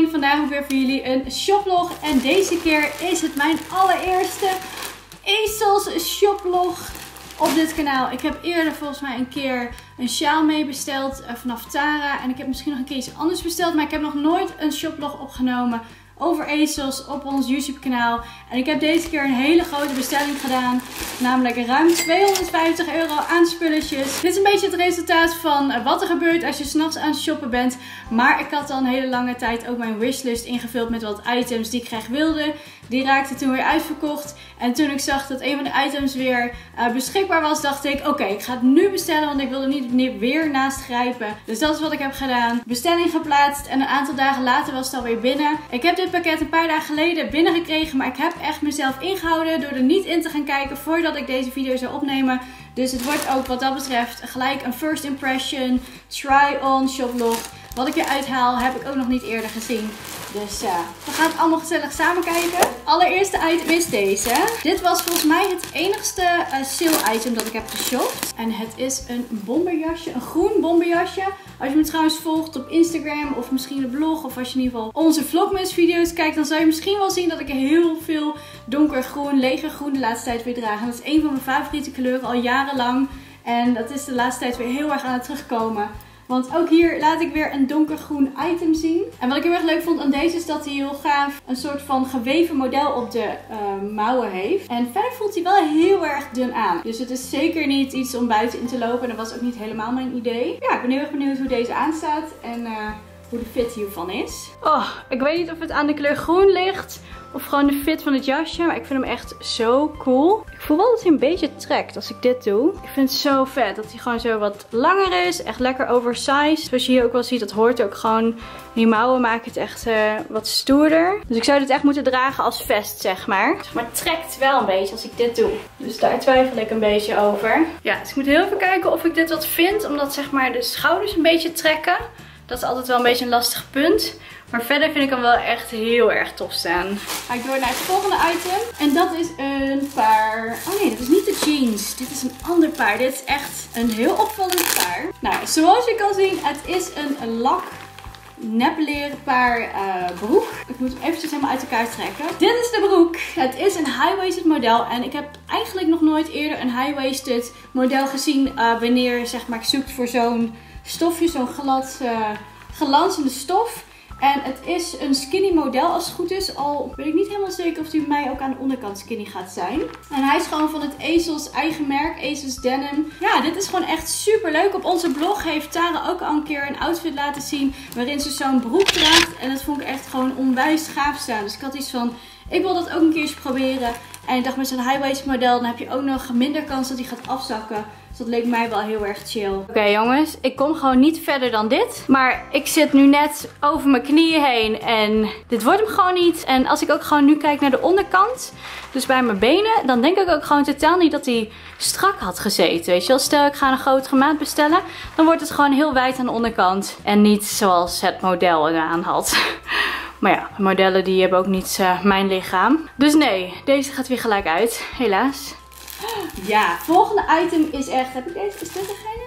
vandaag ook weer voor jullie een shoplog. En deze keer is het mijn allereerste ASOS shoplog op dit kanaal. Ik heb eerder volgens mij een keer een sjaal mee besteld vanaf Tara. En ik heb misschien nog een keer iets anders besteld. Maar ik heb nog nooit een shoplog opgenomen over ASOS op ons YouTube kanaal. En ik heb deze keer een hele grote bestelling gedaan. Namelijk ruim 250 euro aan spulletjes. Dit is een beetje het resultaat van wat er gebeurt als je 's nachts aan het shoppen bent. Maar ik had al een hele lange tijd ook mijn wishlist ingevuld met wat items die ik graag wilde. Die raakte toen weer uitverkocht. En toen ik zag dat een van de items weer beschikbaar was, dacht ik oké, ik ga het nu bestellen. Want ik wilde niet weer naast grijpen. Dus dat is wat ik heb gedaan. Bestelling geplaatst en een aantal dagen later was het alweer binnen. Ik heb dit pakket een paar dagen geleden binnengekregen. Maar ik heb echt mezelf ingehouden door er niet in te gaan kijken voordat ik deze video zou opnemen. Dus het wordt ook wat dat betreft gelijk een first impression, try-on shoplog. Wat ik eruit haal heb ik ook nog niet eerder gezien. Dus we gaan het allemaal gezellig samen kijken. Allereerste item is deze. Dit was volgens mij het enigste sale item dat ik heb geshopt. En het is een bomberjasje. Een groen bomberjasje. Als je me trouwens volgt op Instagram of misschien de blog. Of als je in ieder geval onze Vlogmas video's kijkt. Dan zal je misschien wel zien dat ik heel veel donkergroen, legergroen de laatste tijd weer draag. En dat is een van mijn favoriete kleuren al jarenlang. En dat is de laatste tijd weer heel erg aan het terugkomen. Want ook hier laat ik weer een donkergroen item zien. En wat ik heel erg leuk vond aan deze is dat hij heel gaaf een soort van geweven model op de mouwen heeft. En verder voelt hij wel heel erg dun aan. Dus het is zeker niet iets om buiten in te lopen. En dat was ook niet helemaal mijn idee. Ja, ik ben heel erg benieuwd hoe deze aanstaat en hoe de fit hiervan is. Oh, ik weet niet of het aan de kleur groen ligt. Of gewoon de fit van het jasje. Maar ik vind hem echt zo cool. Ik voel wel dat hij een beetje trekt als ik dit doe. Ik vind het zo vet dat hij gewoon zo wat langer is. Echt lekker oversized. Zoals je hier ook wel ziet, dat hoort ook gewoon. Die mouwen maken het echt wat stoerder. Dus ik zou dit echt moeten dragen als vest, zeg maar. Maar het trekt wel een beetje als ik dit doe. Dus daar twijfel ik een beetje over. Ja, dus ik moet heel even kijken of ik dit wat vind. Omdat zeg maar de schouders een beetje trekken. Dat is altijd wel een beetje een lastig punt. Maar verder vind ik hem wel echt heel erg tof staan. Ga ik door naar het volgende item. En dat is een paar... Oh nee, dat is niet de jeans. Dit is een ander paar. Dit is echt een heel opvallend paar. Nou, zoals je kan zien, het is een lak nepleren paar broek. Ik moet hem eventjes helemaal uit elkaar trekken. Dit is de broek. Het is een high-waisted model. En ik heb eigenlijk nog nooit eerder een high-waisted model gezien. Wanneer zeg maar ik zoek voor zo'n stofje, zo'n glanzende stof. En het is een skinny model als het goed is. Al weet ik niet helemaal zeker of die bij mij ook aan de onderkant skinny gaat zijn. En hij is gewoon van het ASOS eigen merk. ASOS Denim. Ja, dit is gewoon echt super leuk. Op onze blog heeft Tara ook al een keer een outfit laten zien. Waarin ze zo'n broek draagt. En dat vond ik echt gewoon onwijs gaaf staan. Dus ik had iets van, ik wil dat ook een keertje proberen. En ik dacht met zo'n high-waist model, dan heb je ook nog minder kans dat hij gaat afzakken. Dus dat leek mij wel heel erg chill. Oké jongens, ik kom gewoon niet verder dan dit. Maar ik zit nu net over mijn knieën heen en dit wordt hem gewoon niet. En als ik ook gewoon nu kijk naar de onderkant, dus bij mijn benen, dan denk ik ook gewoon totaal niet dat hij strak had gezeten. Weet je wel, stel ik ga een grotere maat bestellen, dan wordt het gewoon heel wijd aan de onderkant. En niet zoals het model eraan had. Maar ja, modellen die hebben ook niet mijn lichaam. Dus nee, deze gaat weer gelijk uit. Helaas. Ja, volgende item is echt... Heb ik deze? Is dit degene?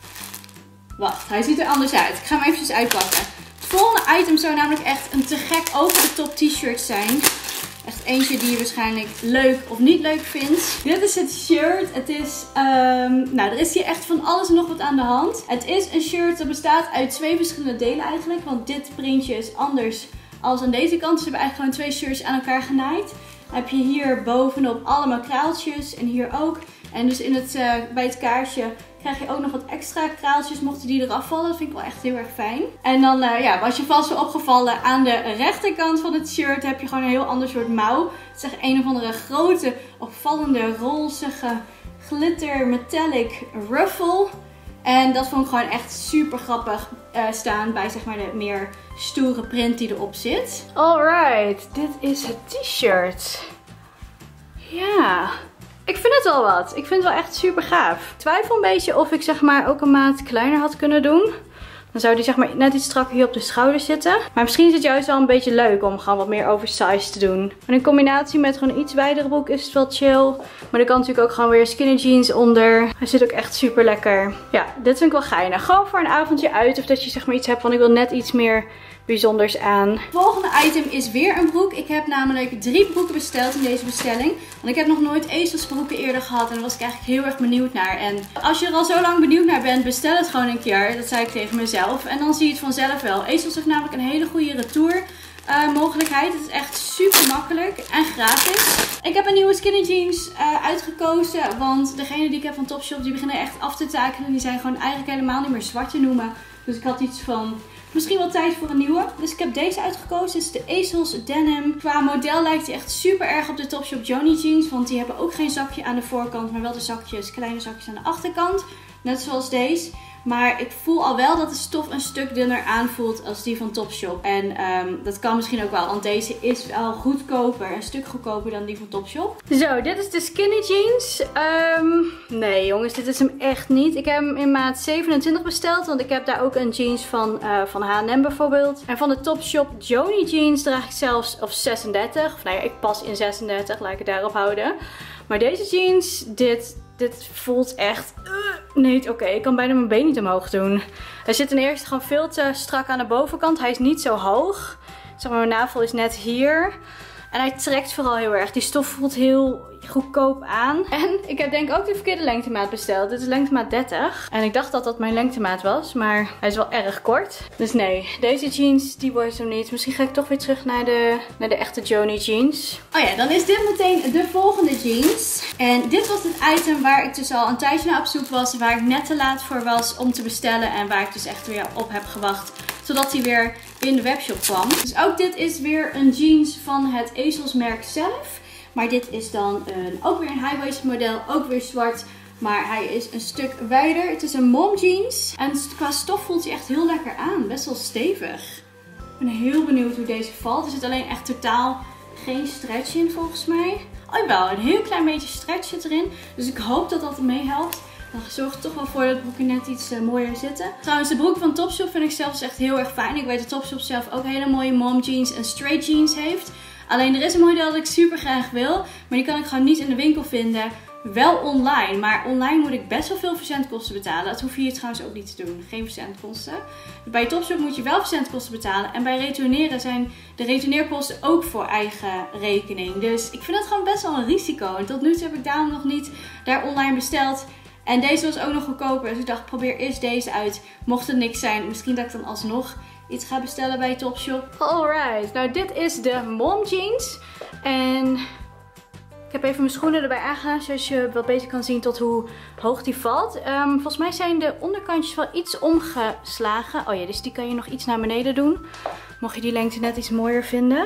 Wacht, hij ziet er anders uit. Ik ga hem eventjes uitpakken. Het volgende item zou namelijk echt een te gek over de top t-shirt zijn. Echt eentje die je waarschijnlijk leuk of niet leuk vindt. Dit is het shirt. Het is, nou er is hier echt van alles en nog wat aan de hand. Het is een shirt dat bestaat uit 2 verschillende delen eigenlijk. Want dit printje is anders als aan deze kant. Dus we hebben eigenlijk gewoon 2 shirts aan elkaar genaaid. Dan heb je hier bovenop allemaal kraaltjes en hier ook. En dus in het, bij het kaarsje krijg je ook nog wat extra kraaltjes mochten die eraf vallen. Dat vind ik wel echt heel erg fijn. En dan ja, was je vast wel opgevallen, aan de rechterkant van het shirt heb je gewoon een heel ander soort mouw. Het is echt een of andere grote, opvallende, rozige, glitter metallic ruffle. En dat vond ik gewoon echt super grappig staan bij zeg maar de meer stoere print die erop zit. Alright, dit is het t-shirt. Ja, ik vind het wel wat. Ik vind het wel echt super gaaf. Ik twijfel een beetje of ik zeg maar ook een maat kleiner had kunnen doen. Dan zou die zeg maar net iets strakker hier op de schouder zitten. Maar misschien is het juist wel een beetje leuk om gewoon wat meer oversized te doen. En in combinatie met gewoon een iets wijdere broek is het wel chill. Maar er kan natuurlijk ook gewoon weer skinny jeans onder. Hij zit ook echt super lekker. Ja, dit vind ik wel geinig. Gewoon voor een avondje uit. Of dat je zeg maar iets hebt van ik wil net iets meer bijzonders aan. Het volgende item is weer een broek. Ik heb namelijk 3 broeken besteld in deze bestelling. Want ik heb nog nooit ezelsbroeken eerder gehad. En daar was ik eigenlijk heel erg benieuwd naar. En als je er al zo lang benieuwd naar bent, bestel het gewoon een keer. Dat zei ik tegen mezelf. En dan zie je het vanzelf wel. Ezels heeft namelijk een hele goede retour mogelijkheid. Het is echt super makkelijk en gratis. Ik heb een nieuwe skinny jeans uitgekozen. Want degene die ik heb van Topshop, die beginnen echt af te takelen. Die zijn gewoon eigenlijk helemaal niet meer zwart te noemen. Dus ik had iets van misschien wel tijd voor een nieuwe. Dus ik heb deze uitgekozen. Dit is de Ezels Denim. Qua model lijkt hij echt super erg op de Topshop Joni jeans. Want die hebben ook geen zakje aan de voorkant. Maar wel de zakjes, kleine zakjes aan de achterkant. Net zoals deze. Maar ik voel al wel dat de stof een stuk dunner aanvoelt als die van Topshop. En dat kan misschien ook wel, want deze is wel goedkoper. Een stuk goedkoper dan die van Topshop. Zo, dit is de skinny jeans. Nee jongens, dit is hem echt niet. Ik heb hem in maat 27 besteld. Want ik heb daar ook een jeans van H&M bijvoorbeeld. En van de Topshop Joni jeans draag ik zelfs of 36. Of nou ja, ik pas in 36. Laat ik het daarop houden. Maar deze jeans, dit voelt echt niet oké. Ik kan bijna mijn been niet omhoog doen. Hij zit ten eerste gewoon veel te strak aan de bovenkant. Hij is niet zo hoog. Zeg maar, mijn navel is net hier. En hij trekt vooral heel erg. Die stof voelt heel goedkoop aan. En ik heb denk ik ook de verkeerde lengtemaat besteld. Dit is lengtemaat 30. En ik dacht dat dat mijn lengtemaat was. Maar hij is wel erg kort. Dus nee, deze jeans die wordt hem niet. Misschien ga ik toch weer terug naar de echte Joni jeans. Oh ja, dan is dit meteen de volgende jeans. En dit was het item waar ik dus al een tijdje naar op zoek was. Waar ik net te laat voor was om te bestellen. En waar ik dus echt weer op heb gewacht. Zodat hij weer in de webshop kwam. Dus ook dit is weer een jeans van het Ezelsmerk zelf. Maar dit is dan ook weer een high-waist model. Ook weer zwart. Maar hij is een stuk wijder. Het is een mom jeans. En qua stof voelt hij echt heel lekker aan. Best wel stevig. Ik ben heel benieuwd hoe deze valt. Er zit alleen echt totaal geen stretch in volgens mij. Oh wel, een heel klein beetje stretch zit erin. Dus ik hoop dat dat meehelpt. Dan zorgt er toch wel voor dat de broeken net iets mooier zitten. Trouwens, de broek van Topshop vind ik zelfs echt heel erg fijn. Ik weet dat Topshop zelf ook hele mooie mom jeans en straight jeans heeft. Alleen er is een model dat ik super graag wil. Maar die kan ik gewoon niet in de winkel vinden. Wel online. Maar online moet ik best wel veel verzendkosten betalen. Dat hoef je hier trouwens ook niet te doen. Geen verzendkosten. Bij Topshop moet je wel verzendkosten betalen. En bij retourneren zijn de retourneerkosten ook voor eigen rekening. Dus ik vind dat gewoon best wel een risico. En tot nu toe heb ik daarom nog niet daar online besteld. En deze was ook nog goedkoper. Dus ik dacht, probeer eerst deze uit. Mocht het niks zijn, misschien dat ik dan alsnog iets ga bestellen bij Topshop. Alright, nou dit is de mom jeans. En ik heb even mijn schoenen erbij aangedaan, zodat je wel beter kan zien tot hoe hoog die valt. Volgens mij zijn de onderkantjes wel iets omgeslagen. Oh ja, dus die kan je nog iets naar beneden doen. Mocht je die lengte net iets mooier vinden.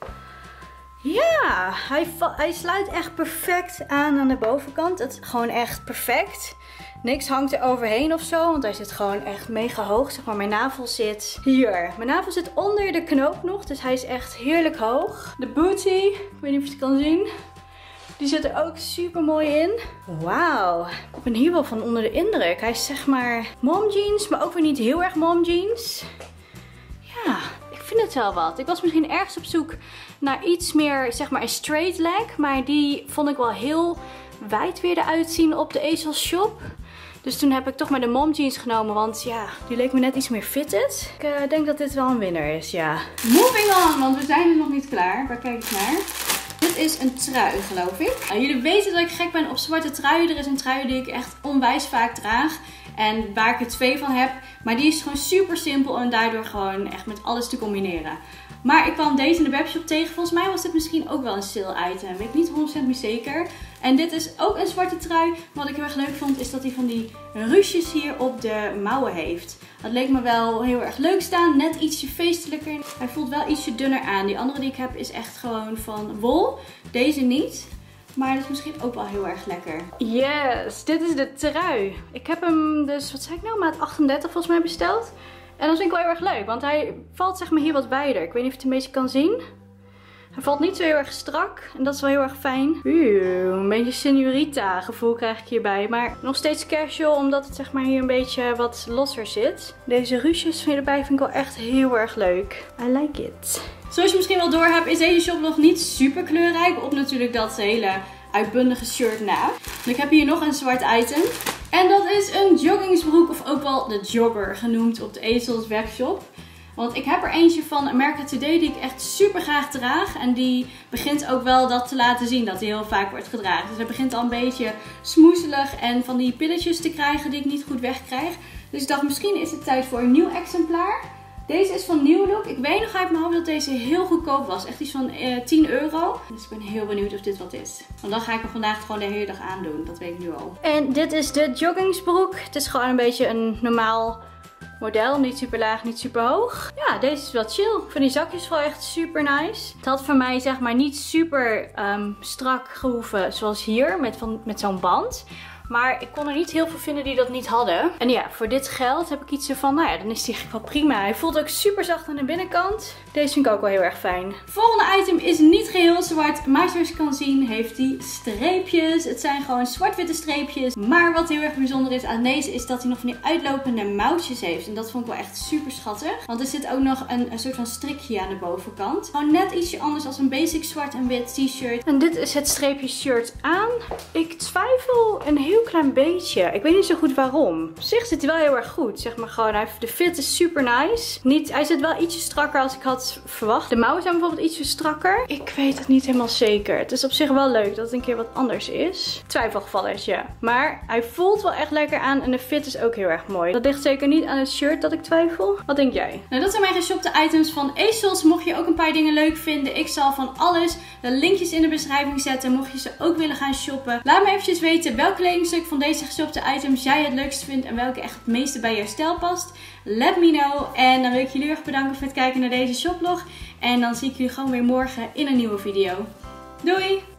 Ja, hij sluit echt perfect aan de bovenkant. Het is gewoon echt perfect. Niks hangt er overheen of zo, want hij zit gewoon echt mega hoog. Zeg maar, mijn navel zit hier. Mijn navel zit onder de knoop nog, dus hij is echt heerlijk hoog. De booty, ik weet niet of je het kan zien. Die zit er ook super mooi in. Wauw, ik ben hier wel van onder de indruk. Hij is zeg maar mom jeans, maar ook weer niet heel erg mom jeans. Ja, ik vind het wel wat. Ik was misschien ergens op zoek naar iets meer, zeg maar, een straight leg. Maar die vond ik wel heel wijd weer eruit zien op de Ezels shop. Dus toen heb ik toch maar de mom jeans genomen, want ja, die leek me net iets meer fitted. Ik denk dat dit wel een winnaar is, ja. Moving on, want we zijn er nog niet klaar. Waar kijk ik naar? Dit is een trui, geloof ik. Jullie weten dat ik gek ben op zwarte truien. Er is een trui die ik echt onwijs vaak draag. En waar ik er 2 van heb. Maar die is gewoon super simpel en daardoor gewoon echt met alles te combineren. Maar ik kwam deze in de webshop tegen. Volgens mij was dit misschien ook wel een sale item. Weet ik niet 100% meer zeker. En dit is ook een zwarte trui. Wat ik heel erg leuk vond is dat hij van die ruches hier op de mouwen heeft. Dat leek me wel heel erg leuk staan. Net ietsje feestelijker. Hij voelt wel ietsje dunner aan. Die andere die ik heb is echt gewoon van wol. Deze niet. Maar dat is misschien ook wel heel erg lekker. Yes, dit is de trui. Ik heb hem dus, wat zei ik nou, maat 38 volgens mij besteld. En dat vind ik wel heel erg leuk, want hij valt zeg maar hier wat wijder. Ik weet niet of je het een beetje kan zien. Hij valt niet zo heel erg strak en dat is wel heel erg fijn. Een beetje señorita gevoel krijg ik hierbij. Maar nog steeds casual, omdat het zeg maar hier een beetje wat losser zit. Deze ruches erbij vind ik wel echt heel erg leuk. I like it. Zoals je misschien wel door hebt, is deze shop nog niet super kleurrijk. Op natuurlijk dat hele uitbundige shirt na. Ik heb hier nog een zwart item. En dat is een joggingsbroek, of ook wel de jogger genoemd op de Ezels webshop. Want ik heb er eentje van America Today die ik echt super graag draag. En die begint ook wel dat te laten zien dat die heel vaak wordt gedragen. Dus hij begint al een beetje smoezelig en van die pilletjes te krijgen die ik niet goed wegkrijg. Dus ik dacht, misschien is het tijd voor een nieuw exemplaar. Deze is van New Look. Ik weet nog uit mijn hoofd dat deze heel goedkoop was. Echt iets van 10 euro. Dus ik ben heel benieuwd of dit wat is. Want dan ga ik hem vandaag gewoon de hele dag aandoen. Dat weet ik nu al. En dit is de joggingsbroek. Het is gewoon een beetje een normaal model. Niet super laag, niet super hoog. Ja, deze is wel chill. Ik vind die zakjes wel echt super nice. Het had voor mij zeg maar niet super strak gehoeven zoals hier. Met zo'n band. Maar ik kon er niet heel veel vinden die dat niet hadden. En ja, voor dit geld heb ik iets ervan, nou ja, dan is die wel prima. Hij voelt ook super zacht aan de binnenkant. Deze vind ik ook wel heel erg fijn. Volgende item is niet geheel zwart. Maar zoals je kan zien heeft hij streepjes. Het zijn gewoon zwart-witte streepjes. Maar wat heel erg bijzonder is aan deze is dat hij nog van die uitlopende mouwtjes heeft. En dat vond ik wel echt super schattig. Want er zit ook nog een soort van strikje aan de bovenkant. Gewoon net ietsje anders als een basic zwart en wit t-shirt. En dit is het streepje shirt aan. Ik twijfel een heel klein beetje. Ik weet niet zo goed waarom. Op zich zit hij wel heel erg goed. Zeg maar gewoon, de fit is super nice. Hij zit wel ietsje strakker als ik had verwacht. De mouwen zijn bijvoorbeeld ietsje strakker. Ik weet het niet helemaal zeker. Het is op zich wel leuk dat het een keer wat anders is. Twijfelgevallers, ja. Maar hij voelt wel echt lekker aan en de fit is ook heel erg mooi. Dat ligt zeker niet aan het shirt dat ik twijfel. Wat denk jij? Nou, dat zijn mijn geshopte items van ASOS. Mocht je ook een paar dingen leuk vinden, ik zal van alles de linkjes in de beschrijving zetten. Mocht je ze ook willen gaan shoppen. Laat me eventjes weten welk kledingstuk van deze geshopte items jij het leukst vindt en welke echt het meeste bij jouw stijl past. Let me know. En dan wil ik jullie erg bedanken voor het kijken naar deze shoplog. En dan zie ik jullie gewoon weer morgen in een nieuwe video. Doei!